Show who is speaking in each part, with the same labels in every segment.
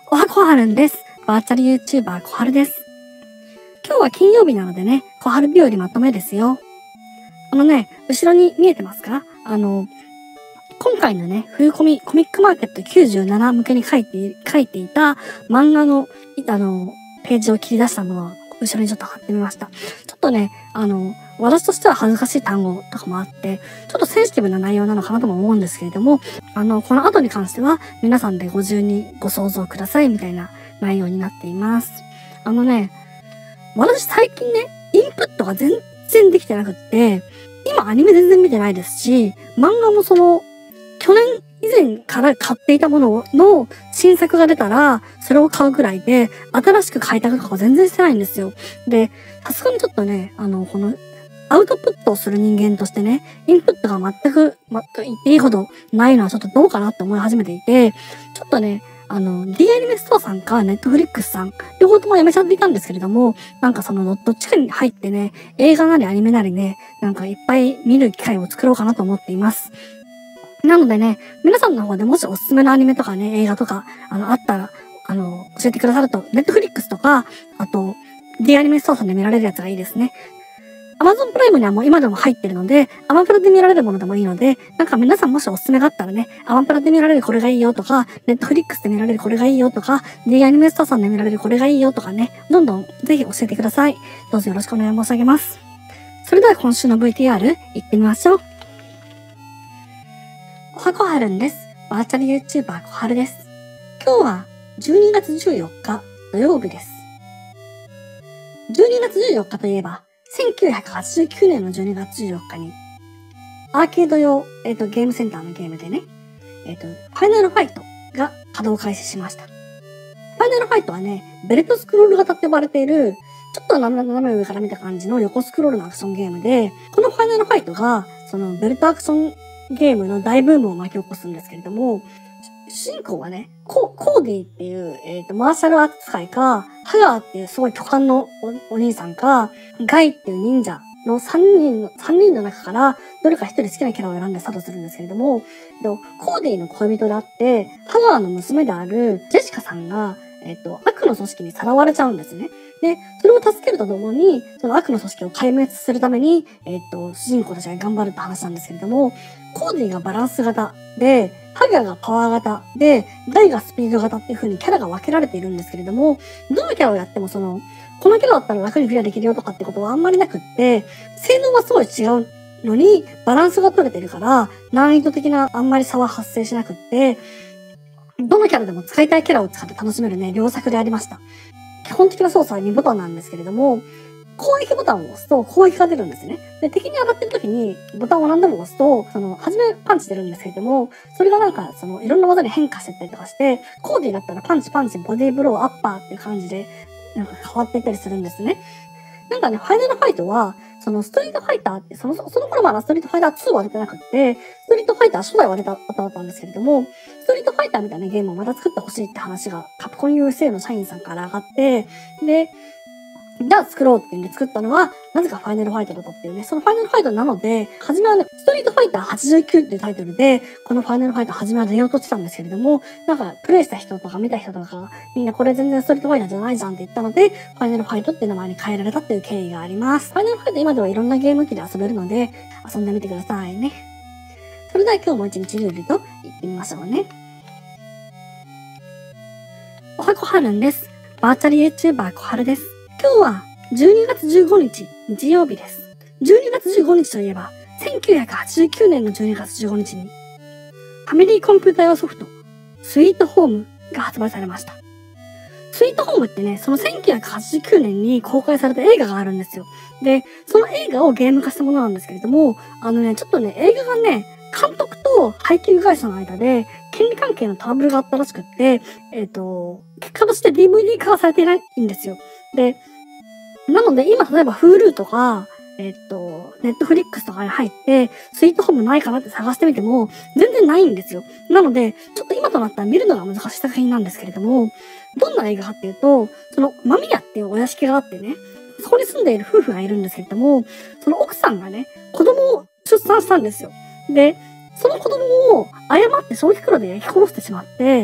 Speaker 1: おはこはるんです。バーチャル YouTuber こはるです。今日は金曜日なのでね、こはる日和まとめですよ。後ろに見えてますか？今回のね、冬コミックマーケット97向けに書いていた漫画の、ページを切り出したのを後ろにちょっと貼ってみました。ちょっとね、私としては恥ずかしい単語とかもあって、ちょっとセンシティブな内容なのかなとも思うんですけれども、この後に関しては皆さんでご自由にご想像くださいみたいな内容になっています。私最近ね、インプットが全然できてなくって、今アニメ全然見てないですし、漫画も去年以前から買っていたものの新作が出たら、それを買うくらいで、新しく買いたくとか全然してないんですよ。で、さすがにちょっとね、アウトプットをする人間としてね、インプットが全く言っていいほどないのはちょっとどうかなって思い始めていて、ちょっとね、D アニメストアさんか、ネットフリックスさん、両方ともやめちゃっていたんですけれども、どっちかに入ってね、映画なりアニメなりね、いっぱい見る機会を作ろうかなと思っています。なのでね、皆さんの方でもしおすすめのアニメとかね、映画とか、あったら、教えてくださると、ネットフリックスとか、あと、D アニメストアさんで見られるやつがいいですね。Amazon プライムにはもう今でも入ってるので、アマプラで見られるものでもいいので、皆さんもしおすすめがあったらね、アマプラで見られるこれがいいよとか、ネットフリックスで見られるこれがいいよとか、D アニメストアさんで見られるこれがいいよとかね、どんどんぜひ教えてください。どうぞよろしくお願い申し上げます。それでは今週の VTR 行ってみましょう。おはこはるんです。バーチャル YouTuber こはるです。今日は12月14日土曜日です。12月14日といえば、1989年の12月14日に、アーケード用、ゲームセンターのゲームでね、ファイナルファイトが稼働開始しました。ファイナルファイトはね、ベルトスクロール型って呼ばれている、ちょっと斜め上から見た感じの横スクロールのアクションゲームで、このファイナルファイトが、ベルトアクションゲームの大ブームを巻き起こすんですけれども、主人公はね、コーディっていう、マーシャルアーツ使いか、ハガーっていうすごい巨漢のお兄さんか、ガイっていう忍者の3人の中から、どれか1人好きなキャラを選んでスタートするんですけれども、コーディの恋人であって、ハガーの娘であるジェシカさんが、悪の組織にさらわれちゃうんですね。で、それを助けるとともに、その悪の組織を壊滅するために、主人公たちが頑張るって話なんですけれども、コーディがバランス型で、ハガがパワー型で、ガイがスピード型っていう風にキャラが分けられているんですけれども、どのキャラをやってもこのキャラだったら楽にクリアできるよとかってことはあんまりなくって、性能はすごい違うのに、バランスが取れてるから、難易度的なあんまり差は発生しなくって、どのキャラでも使いたいキャラを使って楽しめるね、良作でありました。基本的な操作は2ボタンなんですけれども、攻撃ボタンを押すと攻撃が出るんですね。で、敵に当たってる時にボタンを何度も押すと、初めパンチ出るんですけれども、それがいろんな技に変化してったりとかして、コーディだったらパンチ、ボディーブロー、アッパーっていう感じで、変わっていったりするんですね。ファイナルファイトは、ストリートファイターって、その頃まだストリートファイター2は出てなくって、ストリートファイター初代は出た後だったんですけれども、ストリートファイターみたいなゲームをまた作ってほしいって話が、カプコン USA の社員さんから上がって、で、じゃあ作ろうって言うんで作ったのが、なぜかファイナルファイトだったっていうね、そのファイナルファイトなので、初めはね、ストリートファイター89っていうタイトルで、このファイナルファイト初めは出ようとしてたんですけれども、プレイした人とか見た人とかが、みんなこれ全然ストリートファイターじゃないじゃんって言ったので、ファイナルファイトっていう名前に変えられたっていう経緯があります。ファイナルファイト今ではいろんなゲーム機で遊べるので、遊んでみてくださいね。それでは今日も一日ルールと言ってみましょうね。おはこはるんです。バーチャル YouTuber こはるです。今日は12月15日、日曜日です。12月15日といえば、1989年の12月15日に、ファミリーコンピュータ用ソフト、スイートホームが発売されました。スイートホームってね、その1989年に公開された映画があるんですよ。で、その映画をゲーム化したものなんですけれども、ちょっとね、映画がね、監督と配給会社の間で、権利関係のトラブルがあったらしくって、結果として DVD 化はされていないんですよ。で、なので今例えば Hulu とか、Netflix とかに入って、スイートホームないかなって探してみても、全然ないんですよ。なので、ちょっと今となったら見るのが難しい作品なんですけれども、どんな映画かっていうと、マミヤっていうお屋敷があってね、そこに住んでいる夫婦がいるんですけれども、その奥さんがね、子供を出産したんですよ。で、その子供を誤って焼却炉で焼き殺してしまって、奥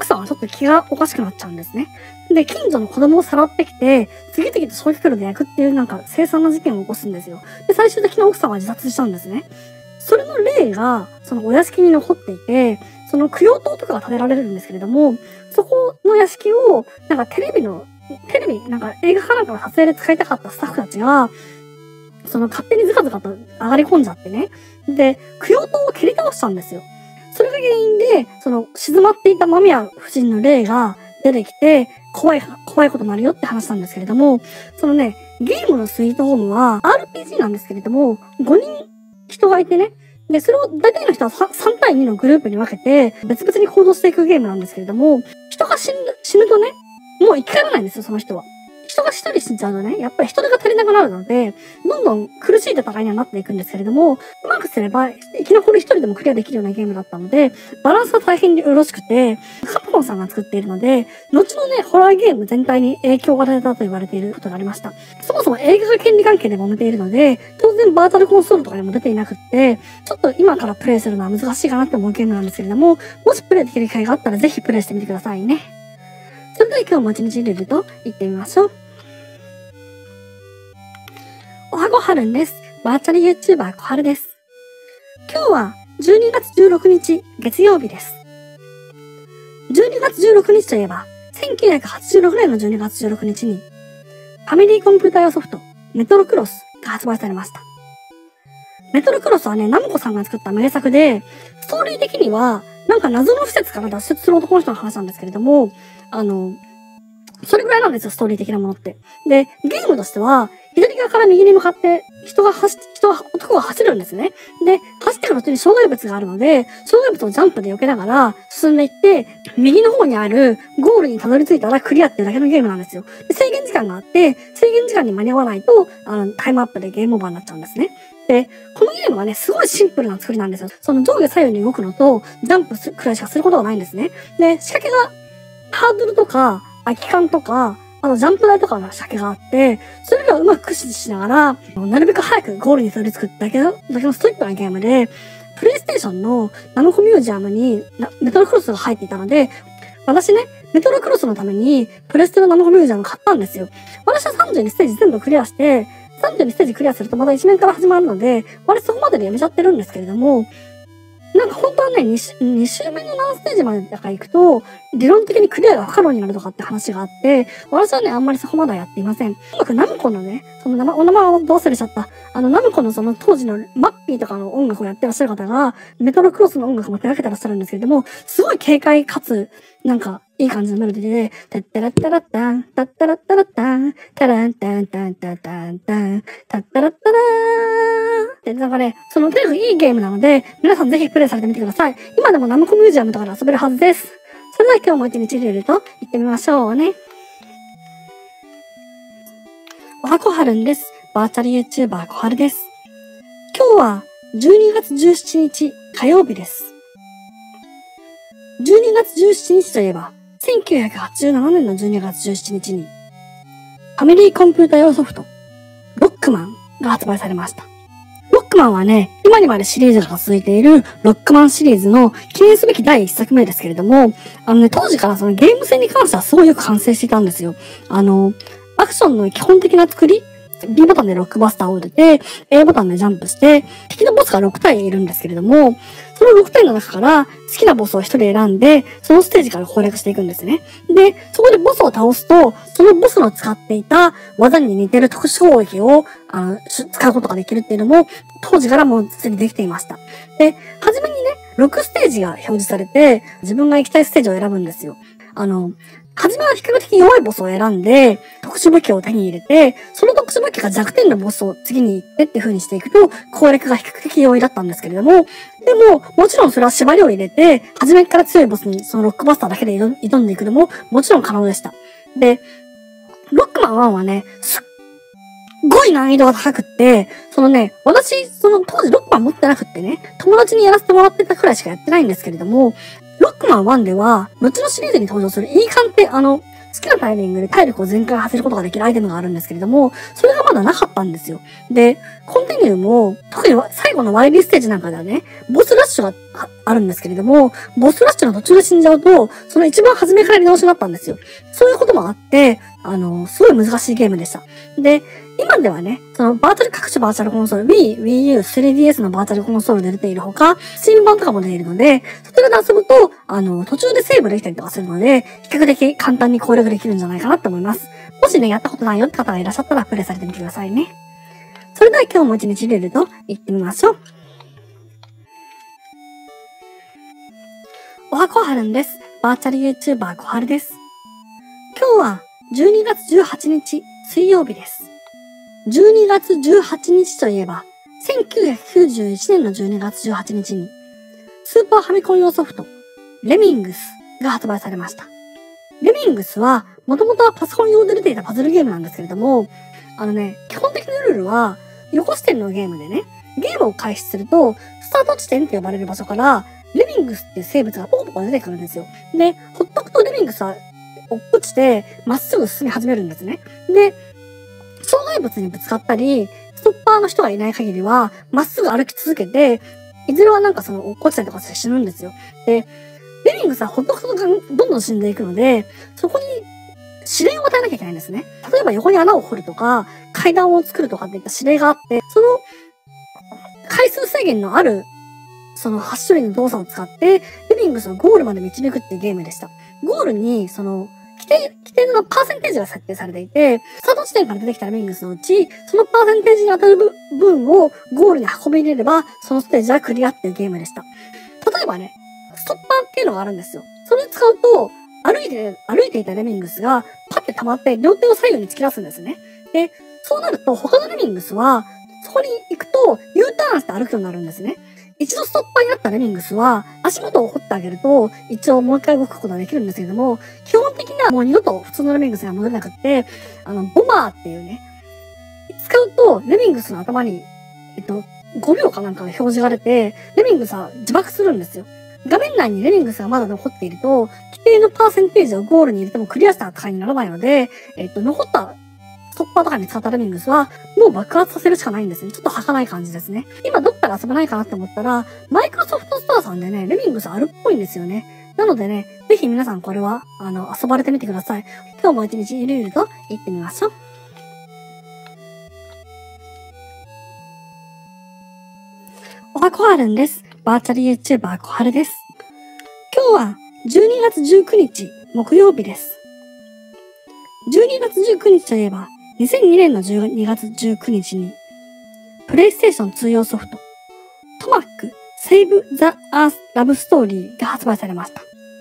Speaker 1: 奥さんはちょっと気がおかしくなっちゃうんですね。で、近所の子供をさらってきて、次々と焼却炉で焼くっていう凄惨な事件を起こすんですよ。で、最終的に奥さんは自殺したんですね。それの例が、そのお屋敷に残っていて、その供養塔とかが建てられるんですけれども、そこの屋敷を、テレビ、映画かなんかの撮影で使いたかったスタッフたちが、勝手にズカズカと上がり込んじゃってね。で、供養塔を蹴り倒したんですよ。それが原因で、静まっていた間宮夫人の霊が出てきて、怖いことになるよって話なんですけれども、ゲームのスイートホームは RPG なんですけれども、5人人がいてね、で、それを大体の人は 3対2のグループに分けて、別々に行動していくゲームなんですけれども、人が死ぬとね、もう生き返らないんですよ、その人は。人が一人死んじゃうとね、やっぱり人手が足りなくなるので、どんどん苦しい戦いにはなっていくんですけれども、うまくすれば、生き残り一人でもクリアできるようなゲームだったので、バランスが大変よろしくて、カプコンさんが作っているので、後のね、ホラーゲーム全体に影響が出たと言われていることがありました。そもそも映画が権利関係で揉めているので、当然バーチャルコンソールとかにも出ていなくって、ちょっと今からプレイするのは難しいかなって思うゲームなんですけれども、もしプレイできる機会があったらぜひプレイしてみてくださいね。それでは今日も一日ルールと行ってみましょう。おはごはるんです。バーチャル YouTuber こはるです。今日は12月16日月曜日です。12月16日といえば、1986年の12月16日に、ファミリーコンピュータ用ソフト、メトロクロスが発売されました。メトロクロスはね、ナムコさんが作った名作で、ストーリー的には、謎の施設から脱出する男の人の話なんですけれども、それぐらいなんですよ、ストーリー的なものって。で、ゲームとしては、左側から右に向かって、男が走るんですね。で、走ってくる途中に障害物があるので、障害物をジャンプで避けながら進んでいって、右の方にあるゴールにたどり着いたらクリアっていうだけのゲームなんですよ。で、制限時間があって、制限時間に間に合わないと、タイムアップでゲームオーバーになっちゃうんですね。で、このゲームはね、すごいシンプルな作りなんですよ。上下左右に動くのと、ジャンプくらいしかすることがないんですね。で、仕掛けが、ハードルとか、空き缶とか、ジャンプ台とかの仕掛けがあって、それらをうまく駆使しながら、なるべく早くゴールにたどり着くだけのストイックなゲームで、プレイステーションのナムコミュージアムにメトロクロスが入っていたので、私ね、メトロクロスのためにプレステのナムコミュージアム買ったんですよ。私は32ステージ全部クリアして、32ステージクリアするとまた1面から始まるので、割とそこまででやめちゃってるんですけれども、本当はね、2周目の何ステージまでだから行くと、理論的にクリアが不可能になるとかって話があって、私はね、あんまりそこまではやっていません。とにかくナムコのね、お名前をどう忘れちゃった。ナムコの当時のマッピーとかの音楽をやってらっしゃる方が、メトロクロスの音楽も手掛けてらっしゃるんですけれども、すごい軽快かつ、いい感じのメロディーで、タッタラッタラッタン、タッタラッタラッタン、タランタンタンタンタンタン、タッタラッタラーで、とにかくいいゲームなので、皆さんぜひプレイされてみてください。今でもナムコミュージアムとかで遊べるはずです。それでは今日も一日ルールと行ってみましょうね。おはこはるんです。バーチャル YouTuber こはるです。今日は12月17日火曜日です。12月17日といえば、1987年の12月17日に、ファミリーコンピュータ用ソフト、ロックマンが発売されました。ロックマンはね、今にまでシリーズが続いているロックマンシリーズの記念すべき第1作目ですけれども、当時からゲーム性に関してはすごいよく完成していたんですよ。アクションの基本的な作り、B ボタンでロックバスターを打てて、A ボタンでジャンプして、敵のボスが6体いるんですけれども、その6体の中から好きなボスを1人選んで、そのステージから攻略していくんですね。で、そこでボスを倒すと、そのボスの使っていた技に似てる特殊攻撃を、使うことができるっていうのも、当時からもうすでにできていました。で、初めにね、6ステージが表示されて、自分が行きたいステージを選ぶんですよ。初めは比較的弱いボスを選んで、特殊武器を手に入れて、その特殊武器が弱点のボスを次に行ってって風にしていくと、攻略が比較的容易だったんですけれども、でも、もちろんそれは縛りを入れて、初めから強いボスにそのロックバスターだけで挑んでいくのも、もちろん可能でした。で、ロックマン1はね、すっごい難易度が高くって、私、当時ロックマン持ってなくってね、友達にやらせてもらってたくらいしかやってないんですけれども、ロックマン1では、後のシリーズに登場する E カンって、 好きなタイミングで体力を全開させることができるアイテムがあるんですけれども、それがまだなかったんですよ。で、コンティニューも、特に最後のワイリーステージなんかではね、ボスラッシュがあるんですけれども、ボスラッシュの途中で死んじゃうと、その一番初めからやり直しになったんですよ。そういうこともあって、すごい難しいゲームでした。で、今ではね、その各種バーチャルコンソール、Wii U、3DS のバーチャルコンソールで出ているほか、Steam 版とかも出ているので、そちらで遊ぶと、途中でセーブできたりとかするので、比較的簡単に攻略できるんじゃないかなと思います。もしね、やったことないよって方がいらっしゃったら、プレイされてみてくださいね。それでは今日も一日ルールと行ってみましょう。おはこはるんです。バーチャル YouTuber こはるです。今日は12月18日水曜日です。12月18日といえば、1991年の12月18日に、スーパーファミコン用ソフト、レミングスが発売されました。レミングスは、もともとはパソコン用で出ていたパズルゲームなんですけれども、基本的なルールは、横視点のゲームでね、ゲームを開始すると、スタート地点って呼ばれる場所から、レミングスっていう生物がポコポコ出てくるんですよ。で、ほっとくとレミングスは落っこちて、まっすぐ進み始めるんですね。で、障害物にぶつかったり、ストッパーの人がいない限りは、まっすぐ歩き続けて、いずれはなんか落っこちたりとかして死ぬんですよ。で、レミングスはほっとくとどんどん死んでいくので、そこに指令を与えなきゃいけないんですね。例えば横に穴を掘るとか、階段を作るとかっていった指令があって、その回数制限のある、その8種類の動作を使って、レミングスをゴールまで導くっていうゲームでした。ゴールに、規定のパーセンテージが設定されていて、スタート地点から出てきたレミングスのうち、そのパーセンテージに当たる分をゴールに運び入れれば、そのステージはクリアっていうゲームでした。例えばね、ストッパーっていうのがあるんですよ。それを使うと、歩いていたレミングスがパッて溜まって両手を左右に突き出すんですね。で、そうなると他のレミングスは、そこに行くと U ターンして歩くようになるんですね。一度ストッパーになったレミングスは、足元を掘ってあげると、一応もう一回動くことができるんですけれども、基本的にはもう二度と普通のレミングスには戻れなくって、ボマーっていうね、使うと、レミングスの頭に、5秒かなんかの表示が出て、レミングスは自爆するんですよ。画面内にレミングスがまだ残っていると、規定のパーセンテージをゴールに入れてもクリアした扱いにならないので、残ったストッパーとかに使ったレミングスは、もう爆発させるしかないんですね。ちょっと儚い感じですね。今どっかで遊べないかなって思ったら、マイクロソフトストアさんでね、レミングスあるっぽいんですよね。なのでね、ぜひ皆さんこれは、遊ばれてみてください。今日も一日ゆるゆると行ってみましょう。おはこはるんです。バーチャル YouTuber こはるです。今日は12月19日木曜日です。12月19日といえば、2002年の12月19日に、プレイステーション通用ソフト、トマック、Save the Earth Love Story が発売されました。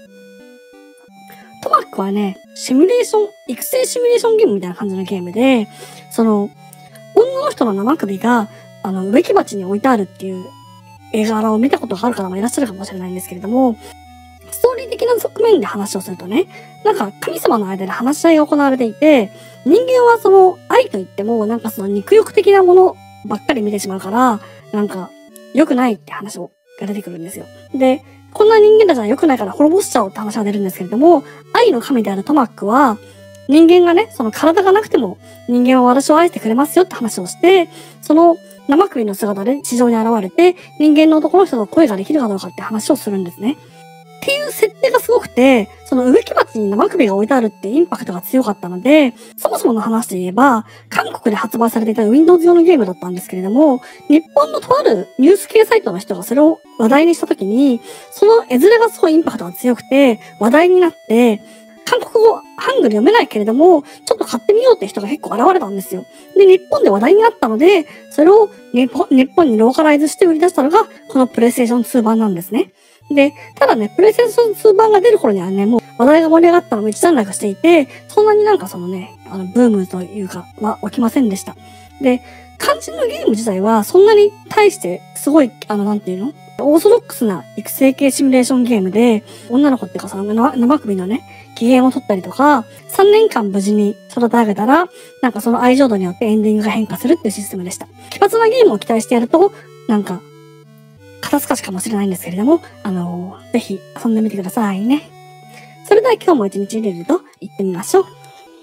Speaker 1: トマックはね、育成シミュレーションゲームみたいな感じのゲームで、女の人の生首が、植木鉢に置いてあるっていう絵柄を見たことがある方もいらっしゃるかもしれないんですけれども、ストーリー的な側面で話をするとね、なんか神様の間で話し合いが行われていて、人間は愛といっても、なんか肉欲的なものばっかり見てしまうから、なんか良くないって話が出てくるんですよ。で、こんな人間たちは良くないから滅ぼしちゃおうって話が出るんですけれども、愛の神であるトマックは、人間がね、体がなくても人間は私を愛してくれますよって話をして、生首の姿で地上に現れて、人間の男の人と声ができるかどうかって話をするんですね。っていう設定がすごくて、植木鉢に生首が置いてあるってインパクトが強かったので、そもそもの話で言えば、韓国で発売されていた Windows 用のゲームだったんですけれども、日本のとあるニュース系サイトの人がそれを話題にしたときに、その絵面がすごいインパクトが強くて、話題になって、韓国語、ハングル読めないけれども、ちょっと買ってみようって人が結構現れたんですよ。で、日本で話題になったので、それを日本にローカライズして売り出したのが、このプレイステーション2版なんですね。で、ただね、プレイステーション2版が出る頃にはね、もう話題が盛り上がったのも一段落していて、そんなになんかブームというか、は起きませんでした。で、肝心のゲーム自体は、そんなに対して、すごい、なんていうの？オーソドックスな育成系シミュレーションゲームで、女の子っていうか生首のね、機嫌を取ったりとか、3年間無事に育て上げたら、なんかその愛情度によってエンディングが変化するっていうシステムでした。奇抜なゲームを期待してやると、なんか、肩透かしかもしれないんですけれども、ぜひ遊んでみてくださいね。 それでは今日も一日ルールと行ってみましょう。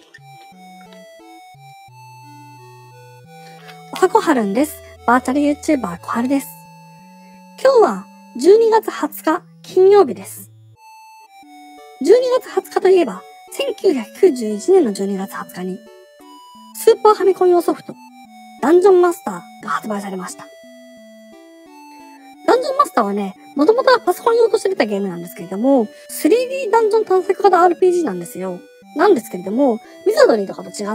Speaker 1: おはこはるんです。バーチャル YouTuber こはるです。今日は12月20日金曜日です。12月20日といえば、1991年の12月20日に、スーパーファミコン用ソフト、ダンジョンマスターが発売されました。ダンジョンマスターはね、もともとはパソコン用として出たゲームなんですけれども、3D ダンジョン探索型 RPG なんですよ。なんですけれども、ウィザードリーとかと違って、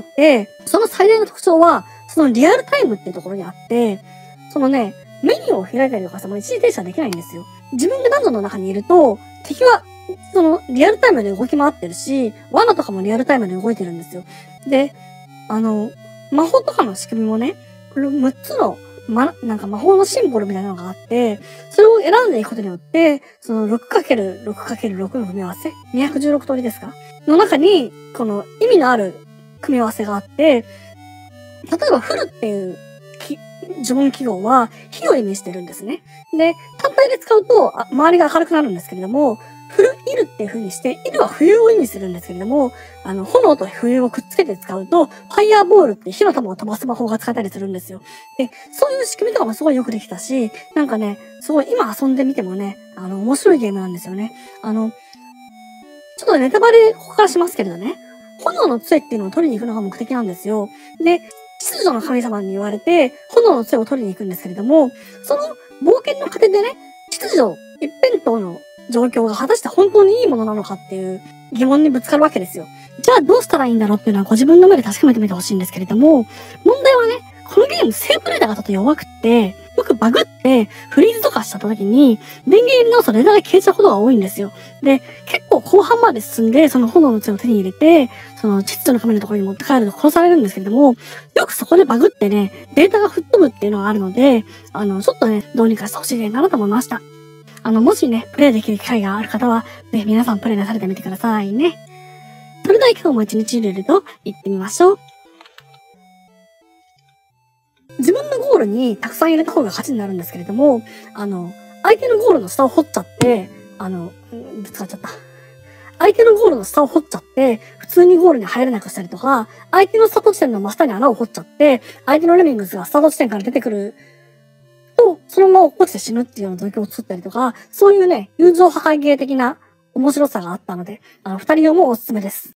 Speaker 1: その最大の特徴は、そのリアルタイムっていうところにあって、そのね、メニューを開いたりとかしても一時停止はできないんですよ。自分がダンジョンの中にいると、敵は、その、リアルタイムで動き回ってるし、罠とかもリアルタイムで動いてるんですよ。で、魔法とかの仕組みもね、これ6つの、なんか魔法のシンボルみたいなのがあって、それを選んでいくことによって、その 6×6×6 の組み合わせ ?216 通りですかの中に、この意味のある組み合わせがあって、例えばフルっていう呪文記号は火を意味してるんですね。で、単体で使うと周りが明るくなるんですけれども、フルイルっていう風にして、イルは冬を意味するんですけれども、炎と冬をくっつけて使うと、ファイヤーボールって火の玉を飛ばす魔法が使えたりするんですよ。で、そういう仕組みとかもすごいよくできたし、なんかね、すごい今遊んでみてもね、面白いゲームなんですよね。ちょっとネタバレここからしますけれどね、炎の杖っていうのを取りに行くのが目的なんですよ。で、秩序の神様に言われて、炎の杖を取りに行くんですけれども、その冒険の過程でね、秩序一辺倒の状況が果たして本当にいいものなのかっていう疑問にぶつかるわけですよ。じゃあどうしたらいいんだろうっていうのはご自分の目で確かめてみてほしいんですけれども、問題はね、このゲームセーブデータがちょっと弱くって、よくバグってフリーズとかしちゃった時に、電源入れ直すとデータが消えちゃうことが多いんですよ。で、結構後半まで進んで、その炎の杖を手に入れて、その秩序の神のところに持って帰ると殺されるんですけれども、よくそこでバグってね、データが吹っ飛ぶっていうのがあるので、ちょっとね、どうにかしてほしいなと思いました。もしね、プレイできる機会がある方は、ぜひ皆さんプレイなされてみてくださいね。それでは今日も一日ルールと行ってみましょう。自分のゴールにたくさん入れた方が勝ちになるんですけれども、相手のゴールの下を掘っちゃって、ぶつかっちゃった。相手のゴールの下を掘っちゃって、普通にゴールに入れなくしたりとか、相手のスタート地点の真下に穴を掘っちゃって、相手のレミングスがスタート地点から出てくると、そのまま落っこちて死ぬっていうような状況を作ったりとか、そういうね、友情破壊芸的な面白さがあったので、二人用もおすすめです。